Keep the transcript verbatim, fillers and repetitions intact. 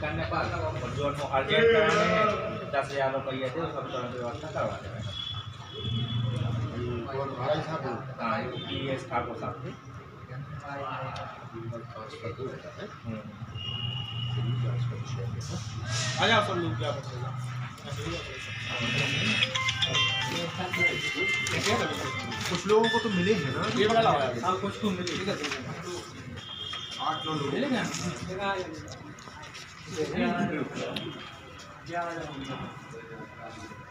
करने पर और जो अर्जेंट कराने हैं दस हज़ार रुपये दे सब तरह की व्यवस्था करवा देंगे। हाँ पी एस ठाकुर साहब थे। आ जाओ सब लोग क्या कुछ लोगों को तो मिले हैं ना, ये बड़ा लगा है। हाँ कुछ तो मिले, ठीक है आठ नौ लोग मिलेंगे। हैं।